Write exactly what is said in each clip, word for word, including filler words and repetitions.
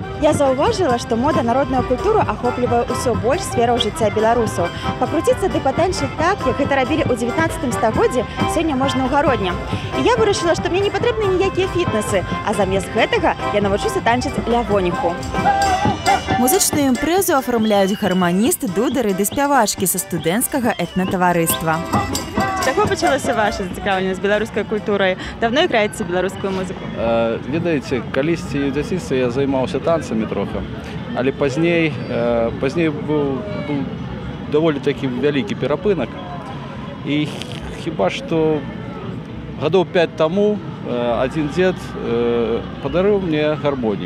Я заўважыла, што мода народную культуру ахоплівае ўсё больш сфераў жыцця беларусаў. Пакруціцца ды патанчыць так, як гэта рабілі ў дзевятнаццатым стагоддзі, сёння можна ў гародні. І я вырашыла, што мне не патрэбны ніякія фітнесы, а замест гэтага я навучуся танчыць лявоніху. Музычную імпрэзу афармляюць гарманісты, дудары ды спявачкі са студэнцкага этнатаварыства. З чаго пачалося ваша зацікаўленасць беларускай культурай? Давно іграеце беларускую музыку? Э, ведаеце, калісьці ў дзяцінстве я займаўся танцамі трохи, але пазней, э, пазней быў, быў даволі такі вялікі перапынак. І хіба што гадоў пяць таму э, адзін дзед э, падарыў мне гармонік.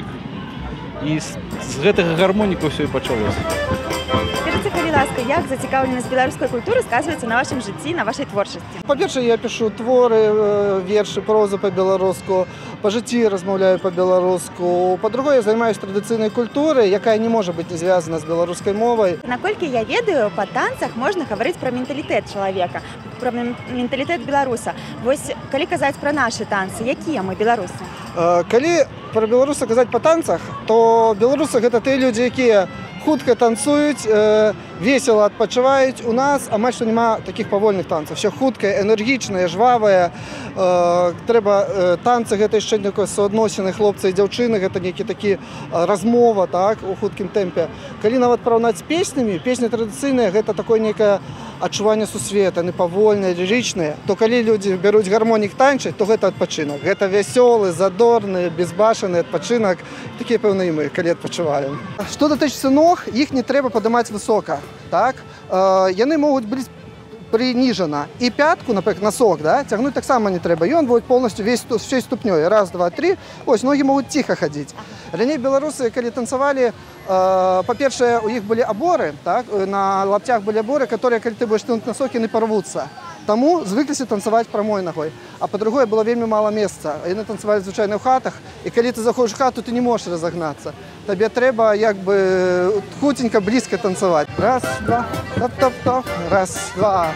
І з, з гэтага гармоніку ўсё і пачалося. Скажите, калі ласка, як зацікаўленасць беларускай культуры сказваецца на вашым жыцці, на вашай творчасці? Па-перше, я пишу творы, вершы, прозу па-беларуску, па жыцці размаўляю па-беларуску. Па-другое, я займаюся традыцыйнай культурай, якая не можа быць не звязана з беларускай мовай. Наколькі я ведаю, па танцах можна гаварыць пра менталітэт чалавека, пра менталітэт беларуса. Вось, калі казаць пра нашы танцы, якія мы беларусы? Калі пра беларуса казаць па танцах, то беларусы гэта тыя людзі, якія хутка танцуюць, э, весела адпачываюць. У нас амаль што няма такіх павольных танцаў. Все хуткае, энергічнае, жвавае. Э, трэба э, танцы гэта яшчэ некае суадносіны хлопца і дзяўчыны, гэта нейкі такі э, размова, так, у хуткім тэмпе. Калі нават параўнаць з песнямі, песні традыцыйныя гэта такое нейкае адчуванне сусвета, не павольнае, лірычнае, то калі людзі бяруць гармонік танчаць, то гэта адпачынак. Гэта вясёлы, задорны, безбашаны адпачынак. Такія, пэўна, і мы, калі адпачываем. Што датычыцца ног, іх не трэба падымаць высока. Так? Э, яны могуць быць прыніжана. І пятку, напрыклад, носок, да, цягнуць таксама не трэба. Ён будет полностью весь всей ступнёй. Раз, два, три. Ось, ноги могуць ціха хадзіць. Раней беларусы, калі танцавалі, э, па-першае, у іх былі аборы, так? На лаптях былі аборы, которые, калі ты будешь тянуть носок, яны порвутся. Таму звыкліся танцаваць прамой ногой. А па-другое, было вельмі мала месца. Яны танцавалі звычайна ў хатах, і калі ты заходзіш в хату, ты не можаш разагнацца. Табе трэба як бы хутенька, блізка танцаваць. Раз, два, топ-топ-топ. Раз, два.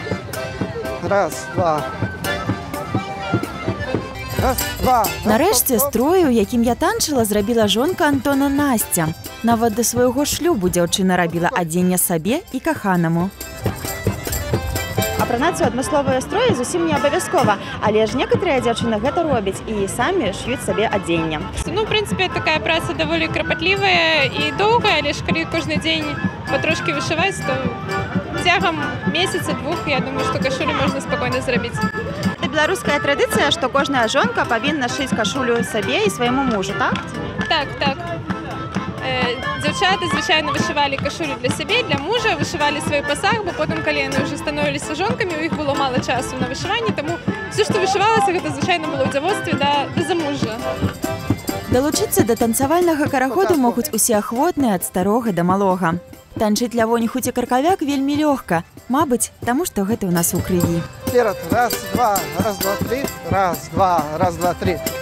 Раз, два. Раз, два. Нарэшце, строй, у якім я танчыла, зрабіла жонка Антона Насця. Нават да свайго шлюбу дзяўчына рабіла адзенне сабе і каханаму. Апранацца ў адмысловыя строі зусім не абавязкова, але ж некаторыя дзяўчыны гэта робяць і самі шьюць сабе адзенне. Ну, в принципе, такая праца даволі крапатлівая і доўгая, але ж калі кожны дзень патрошкі вышываць, то цягам месяца-двух, я думаю, што кашулю можна спакойна зрабіць. Гэта беларуская традыцыя, што кожная жонка павінна шыць кашулю сабе і свайму мужу, так? Так, так. Дзяўчаты звычайна вышывалі кашулю для сябе, для мужа, вышывалі свой пасаг, бо потым, калі яны ўжо становіліся жонкамі, у іх было мала часу на вышыванне, таму все, што вышывалася, гэта звычайна было ў дзявоцтве да, да замужжа. Далучыцца да танцавальнага караходу могуць усе ахвотныя ад старога да малога. Танчыць лявоніху ці каркавяк вельмі лёгка, мабыць, таму што гэта ў нас у крыві. Вперед, раз, два, раз, два, три, раз, два, раз, два, три.